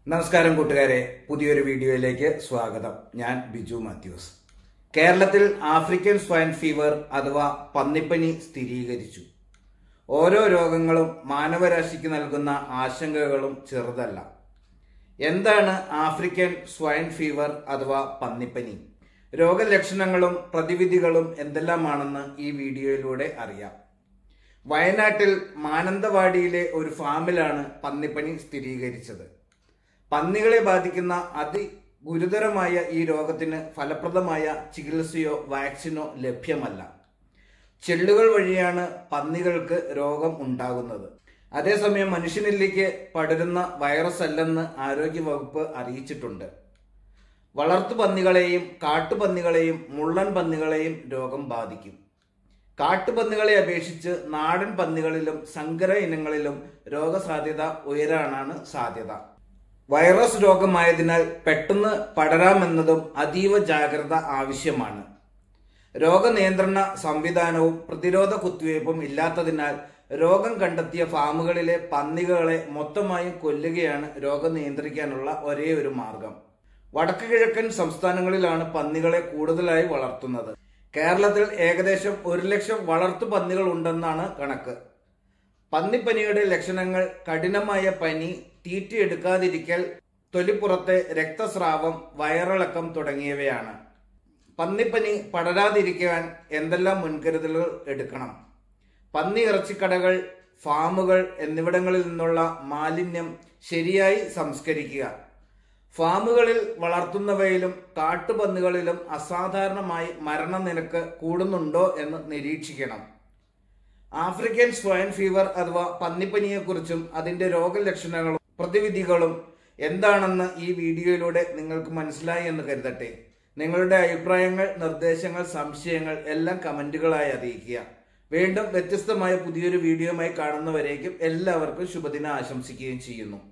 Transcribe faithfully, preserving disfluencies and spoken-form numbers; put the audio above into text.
നമസ്കാരം കൂട്ടുകാരെ, പുതിയൊരു വീഡിയോയിലേക്ക് സ്വാഗതം. ഞാൻ ബിജു മാത്യൂസ്. കേരളത്തിൽ ആഫ്രിക്കൻ സ്വൈൻ ഫീവർ അഥവാ പന്നിപ്പനി സ്ഥിരീകരിച്ചു. ഓരോ രോഗങ്ങളും മാനവരാശിക്ക് നൽകുന്ന ആശങ്കകളും ചെറുതല്ല. എന്താണ് ആഫ്രിക്കൻ സ്വൈൻ ഫീവർ അഥവാ പന്നിപ്പനി? രോഗലക്ഷണങ്ങളും പ്രതിവിധികളും എന്തെല്ലാമാണെന്ന് ഈ വീഡിയോയിലൂടെ അറിയാം. വയനാട്ടിൽ മാനന്തവാടിയിലെ ഒരു ഫാമിലാണ് പന്നിപ്പനി സ്ഥിരീകരിച്ചത്. പന്നികളെ ബാധിക്കുന്ന അതിഗുരുതരമായ ഈ രോഗത്തിന് ഫലപ്രദമായ ചികിത്സയോ വാക്സിനോ ലഭ്യമല്ല. ചെള്ളുകൾ വഴിയാണ് പന്നികൾക്ക് രോഗം ഉണ്ടാകുന്നത്. അതേസമയം മനുഷ്യനിലേക്ക് പടരുന്ന വൈറസ് അല്ലെന്ന് ആരോഗ്യവകുപ്പ് അറിയിച്ചിട്ടുണ്ട്. വളർത്തു പന്നികളെയും കാട്ടുപന്നികളെയും മുള്ളൻ പന്നികളെയും രോഗം ബാധിക്കും. കാട്ടുപന്നികളെ അപേക്ഷിച്ച് നാടൻ പന്നികളിലും സങ്കര ഇനങ്ങളിലും രോഗസാധ്യത ഉയരാനാണ് സാധ്യത. വൈറസ് രോഗമായതിനാൽ പെട്ടെന്ന് പടരാമെന്നതും അതീവ ജാഗ്രത ആവശ്യമാണ്. രോഗനിയന്ത്രണ സംവിധാനവും പ്രതിരോധ കുത്തിവയ്പും ഇല്ലാത്തതിനാൽ രോഗം കണ്ടെത്തിയ ഫാമുകളിലെ പന്നികളെ മൊത്തമായും കൊല്ലുകയാണ് രോഗം നിയന്ത്രിക്കാനുള്ള ഒരേ ഒരു മാർഗം. വടക്കു കിഴക്കൻ സംസ്ഥാനങ്ങളിലാണ് പന്നികളെ കൂടുതലായി വളർത്തുന്നത്. കേരളത്തിൽ ഏകദേശം ഒരു ലക്ഷം വളർത്തു പന്നികൾ ഉണ്ടെന്നാണ് കണക്ക്. പന്നിപ്പനിയുടെ ലക്ഷണങ്ങൾ കഠിനമായ പനി, തീറ്റിയെടുക്കാതിരിക്കൽ, തൊലിപ്പുറത്തെ രക്തസ്രാവം, വയറിളക്കം തുടങ്ങിയവയാണ്. പന്നിപ്പനി പടരാതിരിക്കാൻ എന്തെല്ലാം മുൻകരുതലുകൾ എടുക്കണം? പന്നി ഇറച്ചിക്കടകൾ, ഫാമുകൾ എന്നിവിടങ്ങളിൽ നിന്നുള്ള മാലിന്യം ശരിയായി സംസ്കരിക്കുക. ഫാമുകളിൽ വളർത്തുന്നവയിലും കാട്ടുപന്നികളിലും അസാധാരണമായി മരണനിരക്ക് കൂടുന്നുണ്ടോ എന്ന് നിരീക്ഷിക്കണം. ആഫ്രിക്കൻ സ്വൈൻ ഫീവർ അഥവാ പന്നിപ്പനിയെക്കുറിച്ചും അതിന്റെ രോഗലക്ഷണങ്ങളും പ്രതിവിധികളും എന്താണെന്ന് ഈ വീഡിയോയിലൂടെ നിങ്ങൾക്ക് മനസ്സിലായി എന്ന് കരുതട്ടെ. നിങ്ങളുടെ അഭിപ്രായങ്ങൾ, നിർദ്ദേശങ്ങൾ, സംശയങ്ങൾ എല്ലാം കമന്റുകളായി അറിയിക്കുക. വീണ്ടും വ്യത്യസ്തമായ പുതിയൊരു വീഡിയോയുമായി കാണുന്നവരേക്കും എല്ലാവർക്കും ശുഭദിനം ആശംസിക്കുകയും ചെയ്യുന്നു.